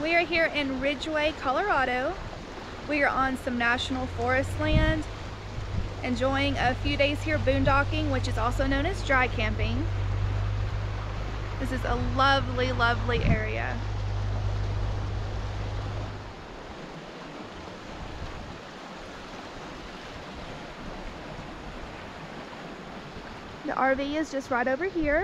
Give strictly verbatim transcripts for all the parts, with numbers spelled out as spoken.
We are here in Ridgway, Colorado. We are on some national forest land, enjoying a few days here boondocking, which is also known as dry camping. This is a lovely, lovely area. The R V is just right over here.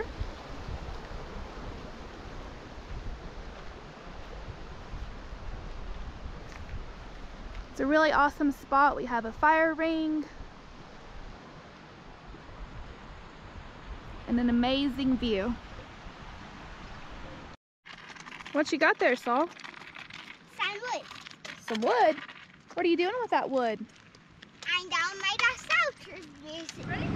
It's a really awesome spot. We have a fire ring and an amazing view. What you got there, Saul? Some wood. Some wood? What are you doing with that wood? I'm down my south. Ready?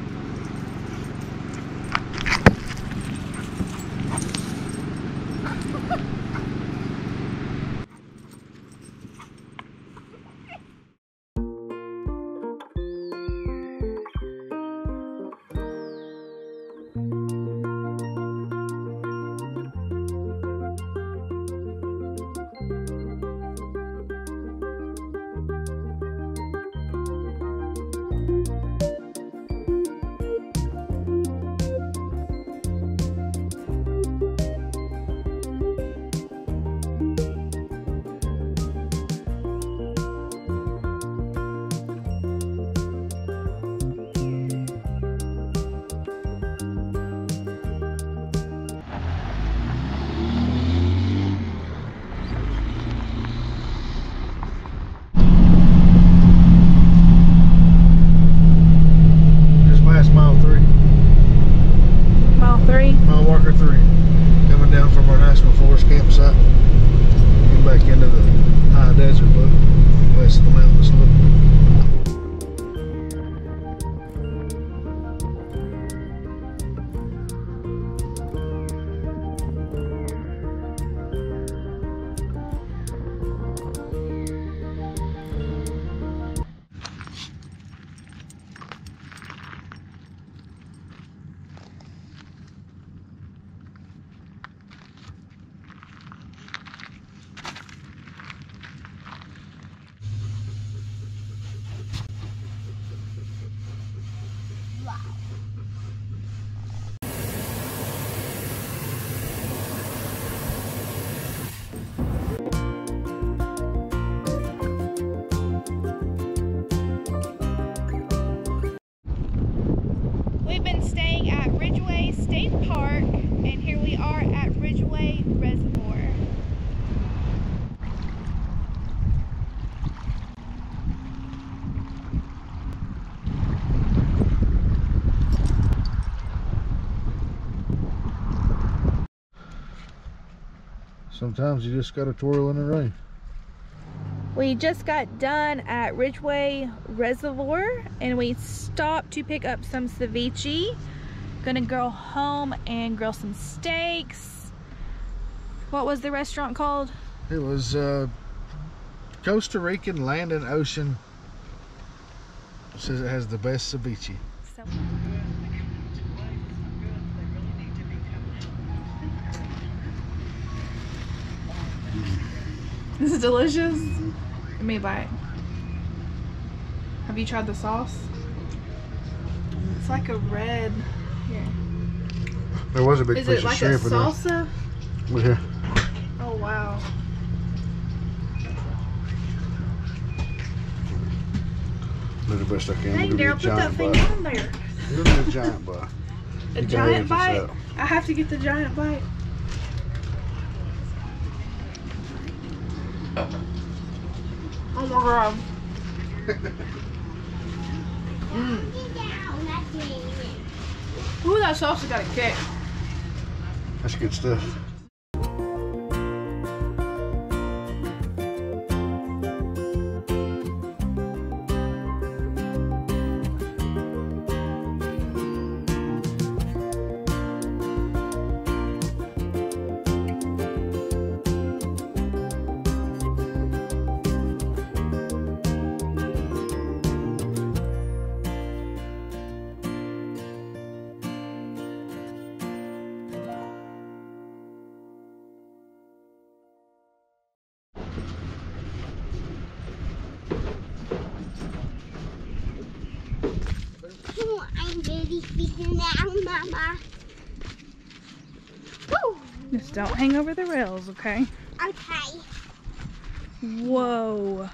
We've been staying at Ridgway State Park, and here we are at Ridgway Reservoir. Sometimes you just gotta twirl in the rain. We just got done at Ridgway Reservoir and we stopped to pick up some ceviche. Gonna go home and grill some steaks. What was the restaurant called? It was uh, Costa Rican Land and Ocean. It says it has the best ceviche. So this is delicious. Let me buy it. Have you tried the sauce? It's like a red. Here. There was a big Is piece it of like a shrimp in there. salsa? Look here. Oh wow. Do the best I can. Dang, We'll Daryl, give you put a that giant thing bite. on there. You'll get a giant bite. A You can giant edit bite? this out. I have to get the giant bite. Oh my god. Mm. Ooh, that sauce has got a kick. That's good stuff. Daddy's feeding now, Mama. Woo. Just don't hang over the rails, okay? Okay. Whoa.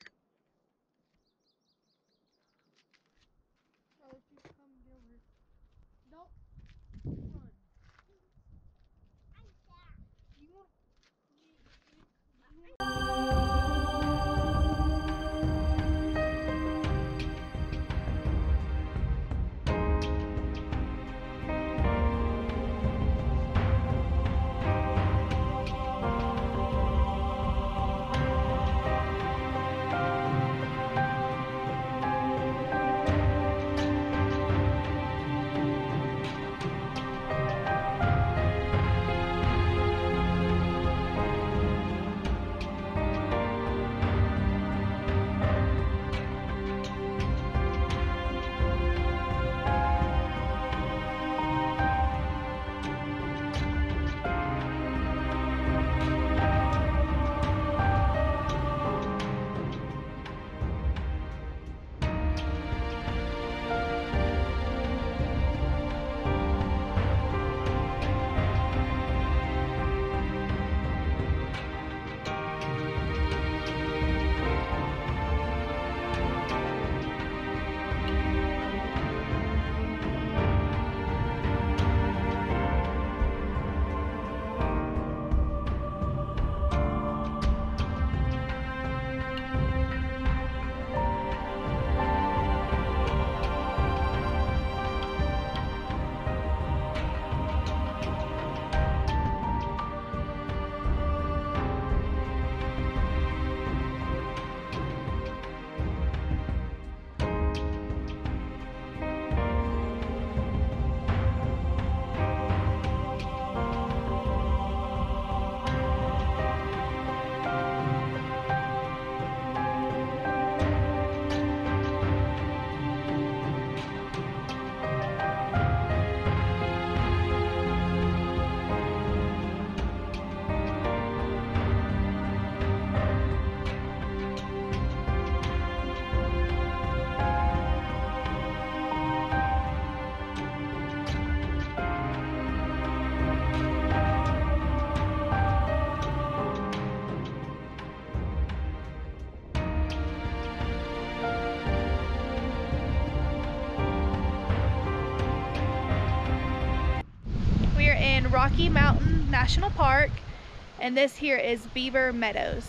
Rocky Mountain National Park, and this here is Beaver Meadows.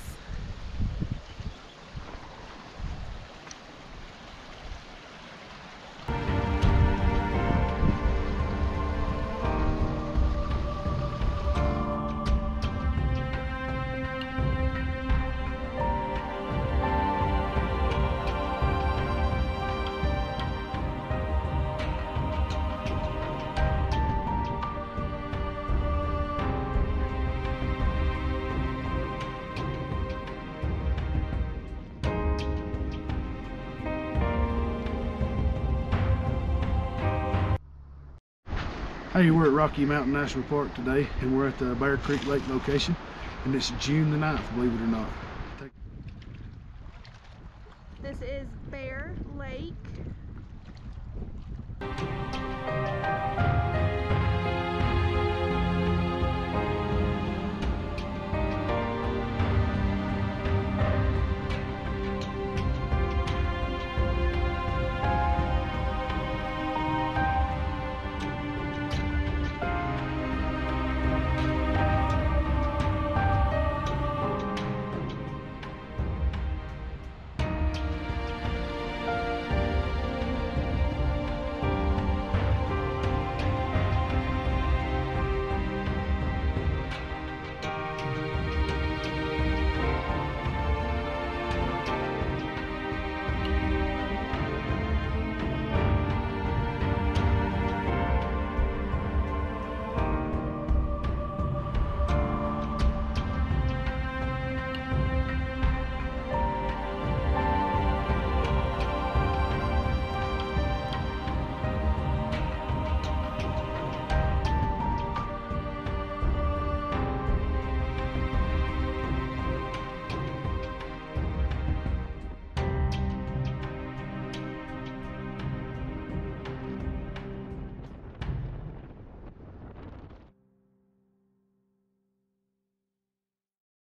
Hey, we're at Rocky Mountain National Park today, and we're at the Bear Creek Lake location, and it's June the ninth, believe it or not. This is Bear Lake.